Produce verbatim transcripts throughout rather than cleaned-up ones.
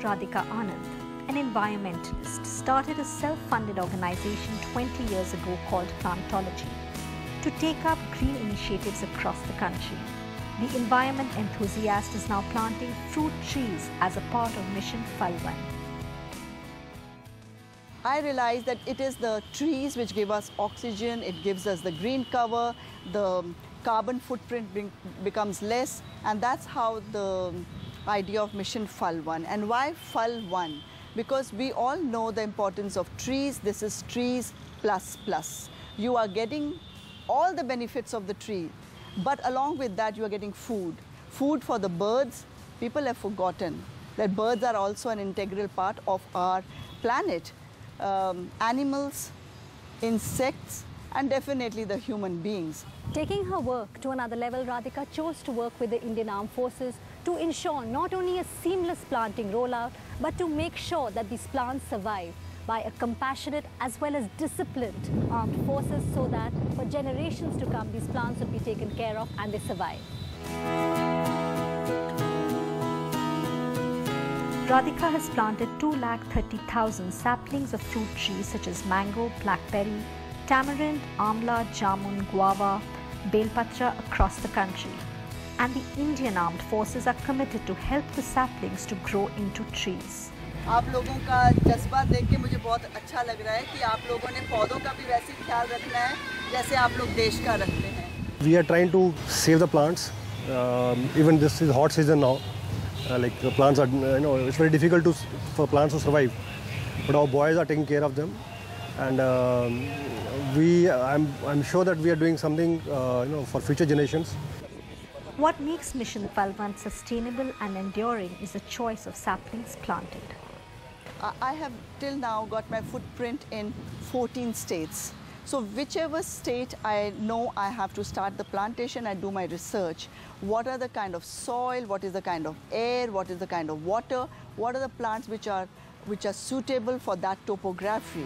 Radhika Anand, an environmentalist, started a self-funded organization twenty years ago called Plantology to take up green initiatives across the country. The environment enthusiast is now planting fruit trees as a part of Mission Fal-Van. I realize that it is the trees which give us oxygen, it gives us the green cover, the carbon footprint be becomes less, and that's how the idea of Mission Fal-Van. And why Fal-Van? Because we all know the importance of trees. This is trees plus plus. You are getting all the benefits of the tree, but along with that you are getting food. Food for the birds. People have forgotten that birds are also an integral part of our planet. Um, animals, insects, and definitely the human beings. Taking her work to another level, Radhika chose to work with the Indian Armed Forces to ensure not only a seamless planting rollout, but to make sure that these plants survive by a compassionate as well as disciplined armed forces, so that for generations to come these plants will be taken care of and they survive. Radhika has planted two lakh thirty thousand saplings of fruit trees such as mango, blackberry, tamarind, amla, jamun, guava, belpatra across the country. And the Indian Armed Forces are committed to help the saplings to grow into trees. आप लोगों का जज्बा देख के मुझे बहुत अच्छा लग रहा है कि आप लोगों ने पौधों का भी वैसे ही ख्याल रखना है जैसे आप लोग देश का रखते हैं. We are trying to save the plants. Um, even this is hot season now. Uh, like the plants are, you know, it's very difficult to for plants to survive. But our boys are taking care of them, and um, we, I'm, I'm sure that we are doing something, uh, you know, for future generations. What makes Mission Fal-Van sustainable and enduring is the choice of saplings planted. I have till now got my footprint in fourteen states. So whichever state I know I have to start the plantation, I do my research. What are the kind of soil, what is the kind of air, what is the kind of water, what are the plants which are, which are suitable for that topography.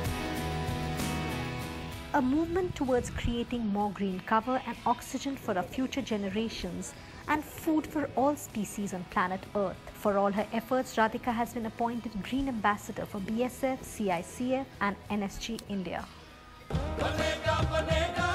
A movement towards creating more green cover and oxygen for our future generations and food for all species on planet Earth. For all her efforts, Radhika has been appointed Green Ambassador for B S F, C I C F and N S G India. Banega, Banega.